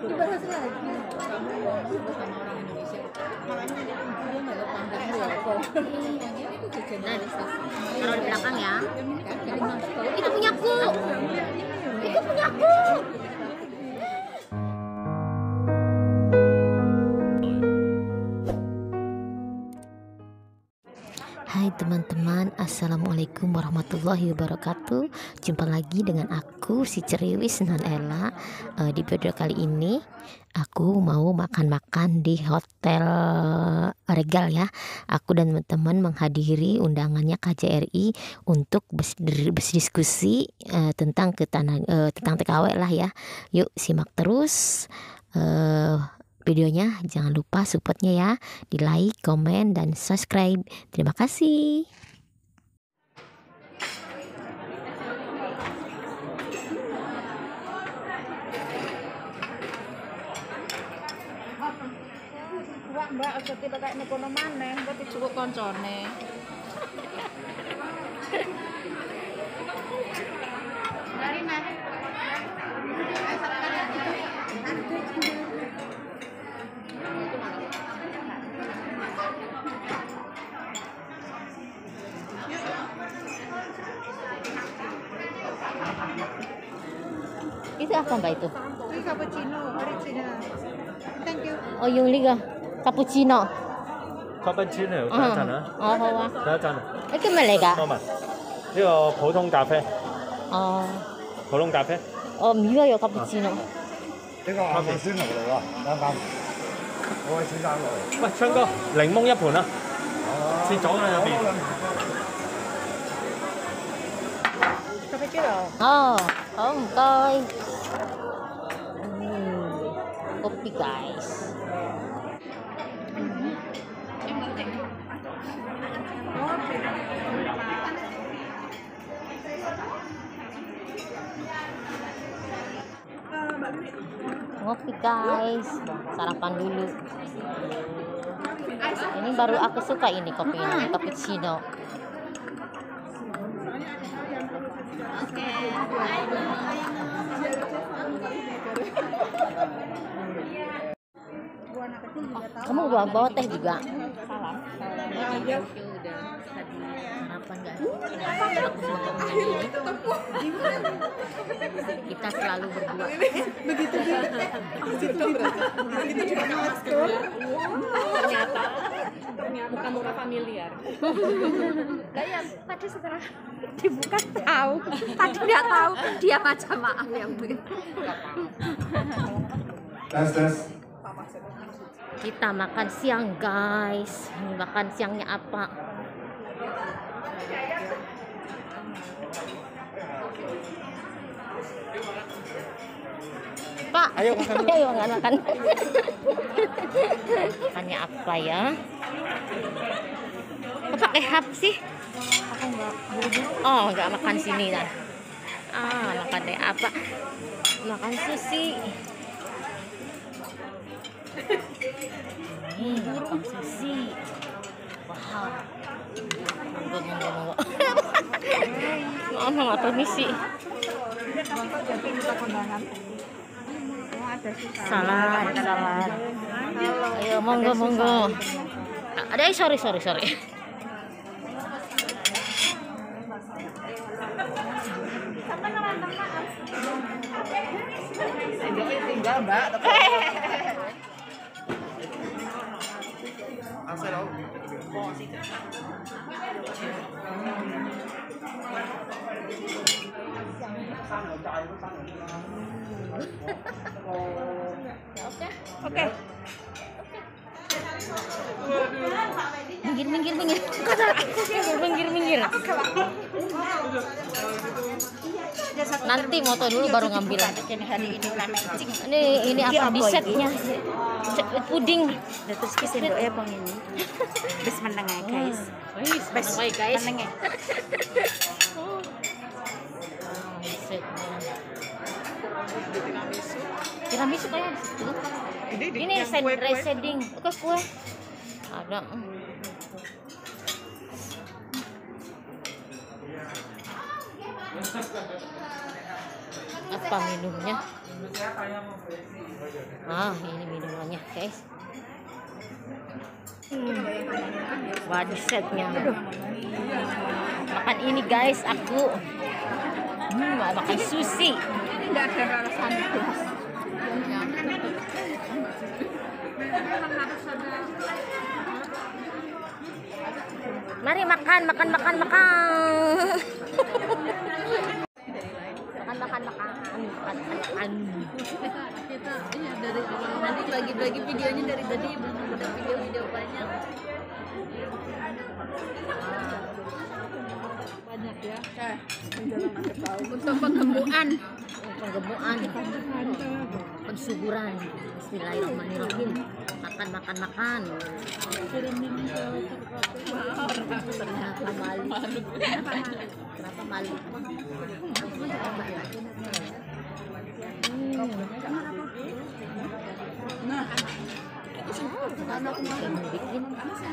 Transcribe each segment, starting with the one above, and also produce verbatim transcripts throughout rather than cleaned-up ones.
Dibahas lagi. Kamu ngomong sama orang Indonesia. Makanya dia nggak ada pandang rokok. Nah, taruh di belakang ya. Itu punyaku. Itu punyaku. Hai teman-teman, assalamualaikum warahmatullahi wabarakatuh. Jumpa lagi dengan aku si Ceriwis Non Ella. uh, Di video kali ini aku mau makan-makan di Hotel Regal ya. Aku dan teman-teman menghadiri undangannya K J R I untuk berdiskusi uh, tentang ketanah, uh, tentang T K W lah ya. Yuk simak terus uh, videonya, jangan lupa supportnya ya, di like, komen, dan subscribe. Terima kasih. Mbak, mbak, aja tiba kayak nekono maneh, mbak dijukuk koncone. Mari, mari. Itu apa mbak itu? Ini cappuccino, original. Thank you. Oh, yung liga cappuccino. Cappuccino 有第一陣啊， 哦，好啊。 第一陣啊， 呢個咩嚟㗎？ 多文呢個普通咖啡， 哦， 普通咖啡， 哦，唔要有 cappuccino。 呢個係咪酸牛嚟喎？啱啱，我係選擇落嚟。 喂，昌哥，檸檬一盤啦，切咗啦入邊。 Oh, oh, guys. Hmm, kopi guys. Ngopi guys, sarapan dulu. Ini baru aku suka ini kopi ini, cappuccino. Kamu bawa, bawa teh juga? Salam. Sarapan guys. Kita selalu berdua. Begitu dia. Itu begitu juga masker. Ternyata muka muka familiar. Lah ya, tadi setelah dibuka tahu. Tadi nggak tahu. Dia macam maaf ya Bu. Tes tes. Kita makan siang guys. Makan siangnya apa? Pak, Ayo makan dulu. ayo makan makan. Makannya apa ya? Kok pakai hap sih? Aku enggak. Oh, enggak makan sini lah. Ah, makan deh apa? Makan sushi. Hmm, makan sushi. Wow. Monggo monggo monggo. Oh, nggak permisi. Salah, salah. Ayo, monggo, monggo. Ada, eh, sorry, sorry, sorry. Tinggal Mbak. Oke. Oke. Minggir, minggir, minggir. Minggir, minggir. Nanti moto dulu baru ngambil. Ini ini apa di setnya? Puding. Terus ki sendoknya bang ini. Wis meneng ae guys. Wis, meneng guys. Meneng. Tiramisu kayak di situ. Ini rice shading. Oke, kue. Ada. Apa minumnya? Ah, ini minumannya, guys. Hmm. Waduh, setnya. Makan ini, guys. Aku hmm, mau makan sushi. Tidak ada rasa gelas. Mari makan, makan, makan, makan. Makan, makan, makan, makan, makan. Kita iya dari nanti bagi-bagi videonya dari tadi belum ada video-video banyak. Banyak ya. Eh, untuk penggembuan, Penggembuan, pensuburan. Bismillahirrahmanirrahim. Makan, makan, makan. Kenapa malu? Kenapa malu? Nah, Anak mau bikin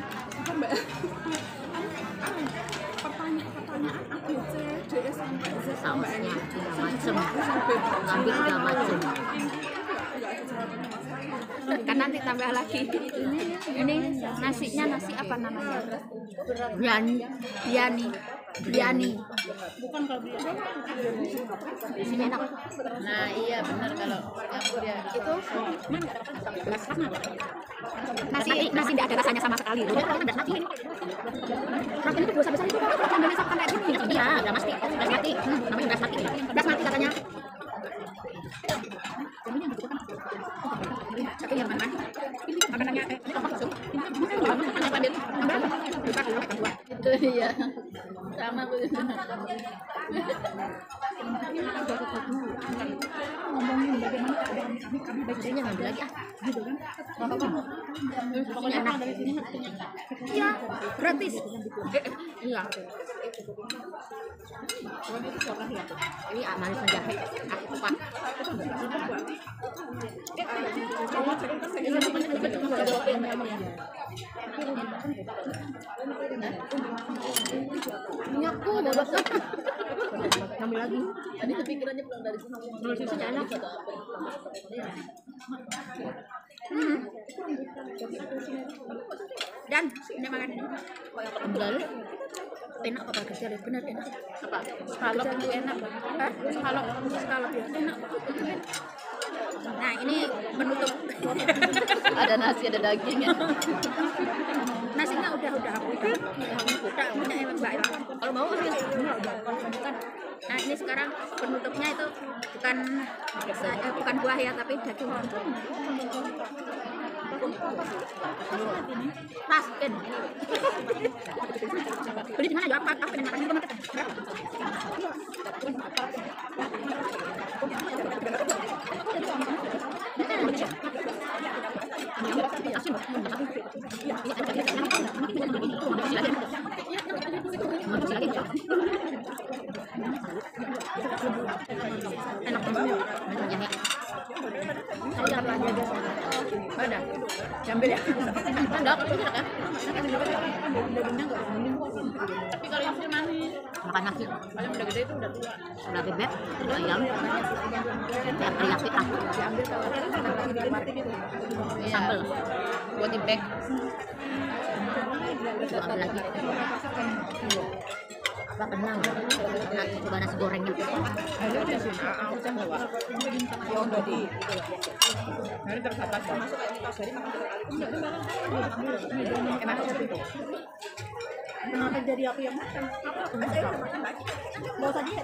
pertanyaan-pertanyaan A B C D E sampai Z sausnya tiga macam, ngambil tiga macam. kan nanti tambah lagi ini ini nasinya nasi apa namanya? Biryani, Biryani. Biryani. bukan kalau di sini enak. Nah iya benar kalau ya itu nasi nasi tidak ada rasanya sama sekali. Mati. Rasanya itu dosa besar itu kan ambilnya sama kayak gini. Iya, udah mati, udah mati. Hmm, namanya udah mati. Das mati katanya. Tapi yang mana? Makanannya eh apa masuk? Ini apa dia? Itu iya. Sama gue. Ngomongin bagaimana keadaan kami kami baik-baiknya ngambil lagi ah. Gitu kan? Pokoknya enak dari sini. Iya, gratis. Iya. Ini manis jahe. Aku suka. Minyakku dapat Ngambil lagi. tadi kepikirannya pulang dari sini. Menurut susunya enak. Hmm. Dan ini makan ini. Enggak. Enak apa kecil benar enak. Apa? Skalop itu enak. Hah? Skalop, skalop ya. Enak. Nah, ini penutup. Ada nasi, ada dagingnya. Nasinya udah udah aku udah udah punya enak Mbak Ella. Kalau mau ambil. Nah, ini sekarang penutupnya itu bukan eh, bukan buah ya, tapi daging. Pas, Ben. Beli di mana ya? Apa apa yang makan di rumah kita? Enak banget. Ada. Diambil ya? Enggak, enak ya. Tapi kalau yang sudah manis, Makan nasi. kalau yang udah gede itu udah tua. Udah bebek, ayam. Ya, teriyaki ah. Diambil kalau Sambal. buat di bag. Itu ambil lagi. Apa kenyang? Nanti coba nasi gorengnya. Kenapa jadi aku yang makan? Mau tadi ya?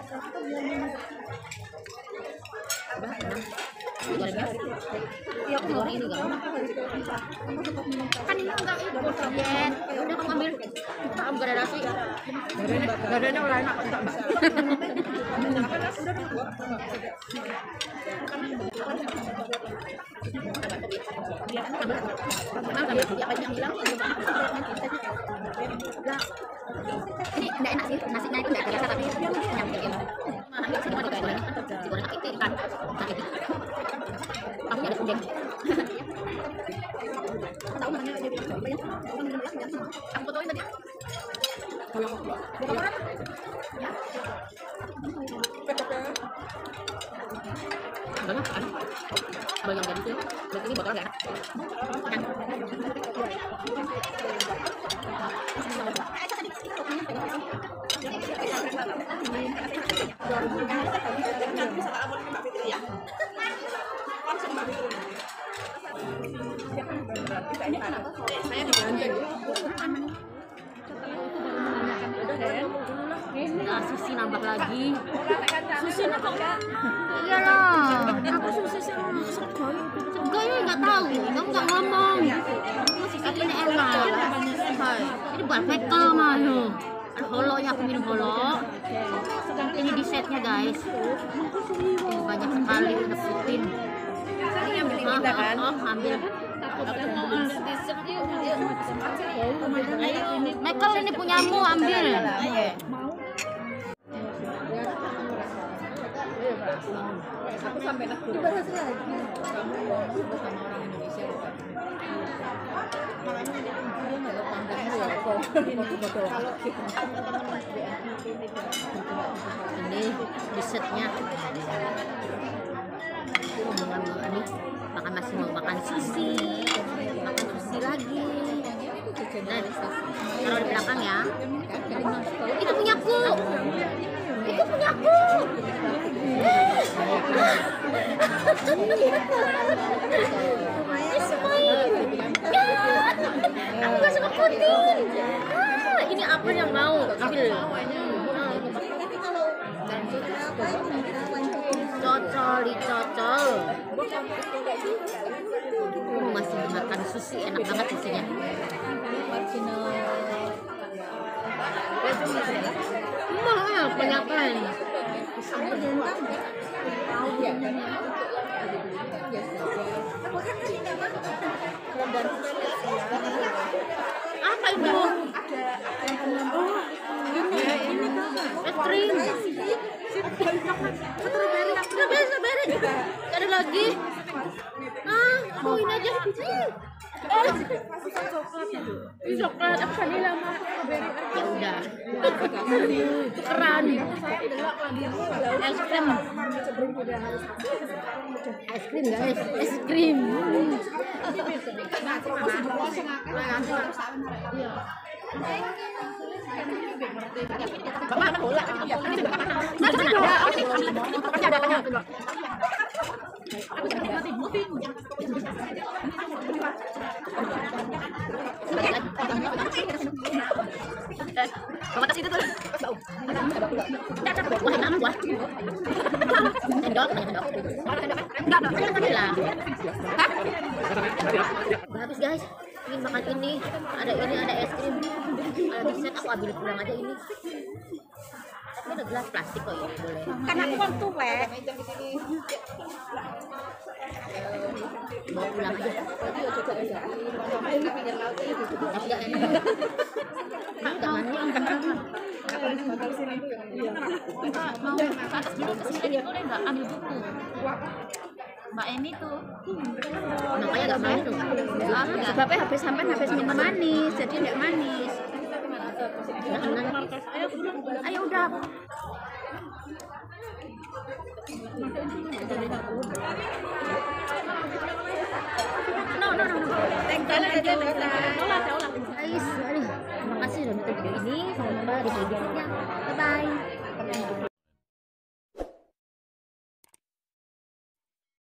Udah, enak. Nasi gorengnya. Nasi goreng ini enggak enak. Kan ini enggak itu diet. Ya udah kamu ambil. Kamu gak ada nasi. Dadanya udah enak enggak, Mbak? Ini enggak enak sih. Nasinya itu enggak biasa tapi kenyang bikin. Ini semua digoreng. Digoreng pakai ikan. Pakai ikan. Aku ada udang. Tahu namanya jadi apa ya? Aku fotoin tadi. Kalau bukan orang. Enggak ada. Ini botol nggak? Saya diganteng. Nah, sushi nambah lagi. Susinya kok iyalah. Aku sushi sama segoy. Segoy nggak tahu, kamu nggak ngomong. Tapi ini enak. Ini buat mekel mah yo. Ada holo ya, aku minum holo. Ini di setnya guys. Ini banyak sekali neputin. Ini ambil kita kan? Oh, ambil. Mekel ini punyamu, ambil. Aku sampai nak dulu. Kamu sama orang Indonesia bukan? Makanya dia nggak tahu pandangmu ya kok. Ini dessertnya. Ngomong-ngomong ini makan masih mau makan sushi, makan sushi lagi. Nah, taruh di belakang ya. Itu punyaku. Itu punyaku. Aku gak suka puding. Ah, ini apa yang mau ambil? Cocol, dicocol. Oh, masih makan sushi, enak banget susinya. Mahal, kebanyakan. Apa itu? Es krim. Strawberry, strawberry, strawberry. Ada lagi. Ah, mau ini aja. Oh, ini coklat apa nih lama? Ya udah. Keren. Es krim. Es krim guys, es krim. Bapak bola. Bapak tas itu tuh. Wah, enak buah. Endok, endok. Enggak, enggak lah. Hah? Habis guys. Ingin makan ini, ada ini, ada es krim, ada dessert, aku ambil pulang aja ini. Tapi ada gelas plastik kok ya, boleh. Karena aku kan tuwek. Bawa pulang aja. Enggak enak. Enggak manis. Mau ke atas dulu ke sini boleh nggak ambil buku? Mbak Eni tuh. Makanya nggak manis tuh. Sebabnya habis sampai habis minum manis, jadi nggak manis. Ayo udah. No no no no. Thank you, thank you. Guys, terima kasih sudah nonton video ini. Sampai jumpa di video berikutnya.